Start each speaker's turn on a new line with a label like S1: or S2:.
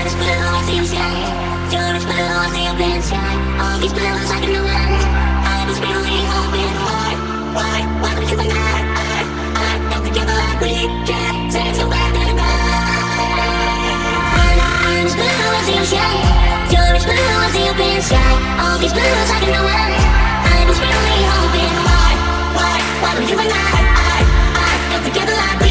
S1: just blue, I see the sky. You're as blue, I see a blue sky. All these blues I can know why. I was really hoping why don't you and I come together like we can. Say so bad and I'm as blue, I see the sky. You're as blue, I see a blue sky. All these blues I can know why. I was really hoping why don't you and I come together like we